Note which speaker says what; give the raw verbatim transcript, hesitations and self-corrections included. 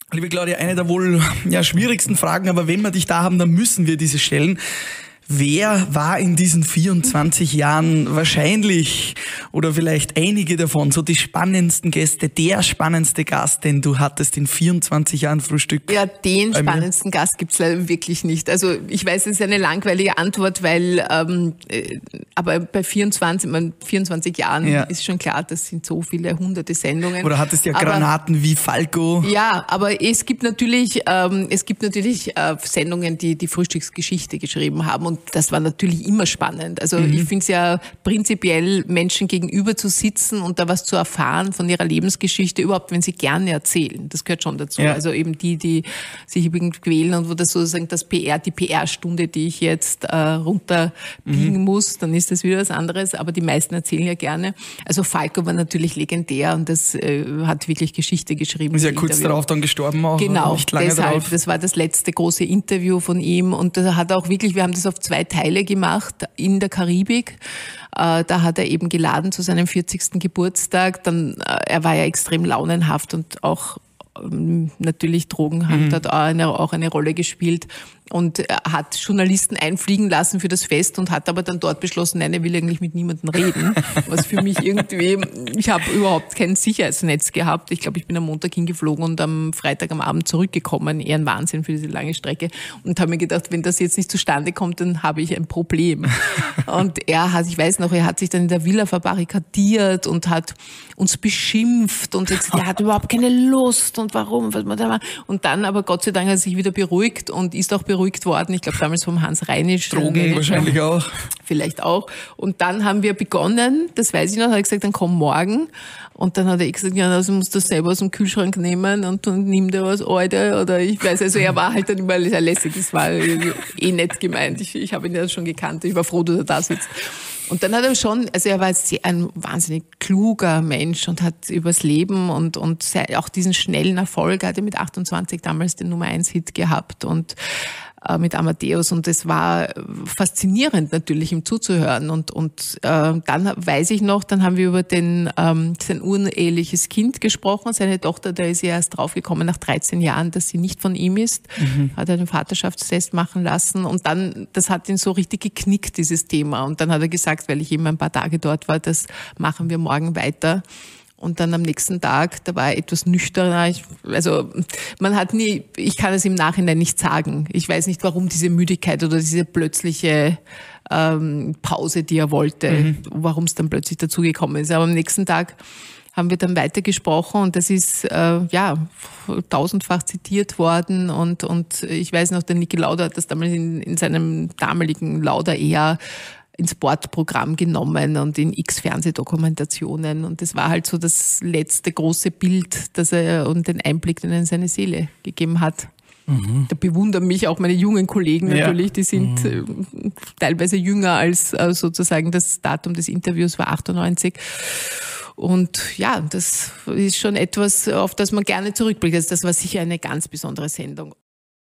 Speaker 1: Liebe Claudia, eine der wohl ja, schwierigsten Fragen, aber wenn wir dich da haben, dann müssen wir diese stellen. Wer war in diesen vierundzwanzig Jahren wahrscheinlich oder vielleicht einige davon so die spannendsten Gäste, der spannendste Gast, den du hattest in vierundzwanzig Jahren Frühstück?
Speaker 2: Ja, den spannendsten Gast gibt's leider wirklich nicht. Also ich weiß, es ist eine langweilige Antwort, weil ähm, aber bei vierundzwanzig, man, vierundzwanzig Jahren ja. ist schon klar, das sind so viele hunderte Sendungen.
Speaker 1: Oder hattest ja Granaten aber, wie Falco.
Speaker 2: Ja, aber es gibt natürlich, ähm, es gibt natürlich äh, Sendungen, die die Frühstücksgeschichte geschrieben haben und das war natürlich immer spannend. Also mhm. ich finde es ja prinzipiell, Menschen gegenüber zu sitzen und da was zu erfahren von ihrer Lebensgeschichte, überhaupt wenn sie gerne erzählen. Das gehört schon dazu. Ja. Also eben die, die sich irgendwie quälen und wo das sozusagen das P R, die P R-Stunde, die ich jetzt äh, runterbiegen mhm. muss, dann ist das wieder was anderes. Aber die meisten erzählen ja gerne. Also Falco war natürlich legendär und das äh, hat wirklich Geschichte geschrieben.
Speaker 1: Ist ja kurz Interview. darauf dann gestorben auch.
Speaker 2: Genau,
Speaker 1: nicht lange
Speaker 2: deshalb.
Speaker 1: Drauf.
Speaker 2: Das war das letzte große Interview von ihm und da hat auch wirklich, wir haben das auf zwei Teile gemacht in der Karibik. Äh, da hat er eben geladen zu seinem vierzigsten Geburtstag. Dann, äh, er war ja extrem launenhaft und auch ähm, natürlich Drogen haben mhm. dort auch eine, auch eine Rolle gespielt. Und er hat Journalisten einfliegen lassen für das Fest und hat aber dann dort beschlossen, nein, er will eigentlich mit niemandem reden. Was für mich irgendwie, ich habe überhaupt kein Sicherheitsnetz gehabt. Ich glaube, ich bin am Montag hingeflogen und am Freitag am Abend zurückgekommen. Eher ein Wahnsinn für diese lange Strecke. Und habe mir gedacht, wenn das jetzt nicht zustande kommt, dann habe ich ein Problem. Und er hat, ich weiß noch, er hat sich dann in der Villa verbarrikadiert und hat uns beschimpft und jetzt, er hat überhaupt keine Lust und warum, was man da macht. Und dann aber Gott sei Dank hat er sich wieder beruhigt und ist auch beruhigt worden. Ich glaube, damals vom Hans Reinisch.
Speaker 1: Drogen wahrscheinlich auch.
Speaker 2: Vielleicht auch. Und dann haben wir begonnen, das weiß ich noch, hat er gesagt, dann komm morgen. Und dann hat er gesagt, ja, also musst du das selber aus dem Kühlschrank nehmen und dann nimm dir was, Alter. Oder ich weiß, also er war halt dann immer sehr lässig. Das war eh nett gemeint. Ich, ich habe ihn ja schon gekannt. Ich war froh, dass er da sitzt. Und dann hat er schon, also er war jetzt ein wahnsinnig kluger Mensch und hat übers Leben und, und auch diesen schnellen Erfolg, er hatte mit achtundzwanzig damals den Nummer eins Hit gehabt und äh, mit Amadeus und es war faszinierend natürlich ihm zuzuhören und, und äh, dann weiß ich noch, dann haben wir über den, ähm, sein uneheliches Kind gesprochen, seine Tochter, da ist sie erst draufgekommen nach dreizehn Jahren, dass sie nicht von ihm ist, mhm. hat einen Vaterschaftstest machen lassen und dann, das hat ihn so richtig geknickt, dieses Thema und dann hat er gesagt, weil ich eben ein paar Tage dort war, das machen wir morgen weiter. Und dann am nächsten Tag, da war er etwas nüchterner. Ich, also man hat nie, ich kann es im Nachhinein nicht sagen. Ich weiß nicht, warum diese Müdigkeit oder diese plötzliche ähm, Pause, die er wollte, mhm. warum es dann plötzlich dazugekommen ist. Aber am nächsten Tag haben wir dann weitergesprochen und das ist äh, ja tausendfach zitiert worden und und ich weiß noch, der Niki Lauda hat das damals in, in seinem damaligen Lauda-Ära ins Sportprogramm genommen und in x Fernsehdokumentationen und das war halt so das letzte große Bild, das er und den Einblick, den er in seine Seele gegeben hat. Mhm. Da bewundern mich auch meine jungen Kollegen natürlich, ja. die sind mhm. teilweise jünger als äh, sozusagen das Datum des Interviews war achtundneunzig. Und ja, das ist schon etwas, auf das man gerne zurückblickt. Also das war sicher eine ganz besondere Sendung.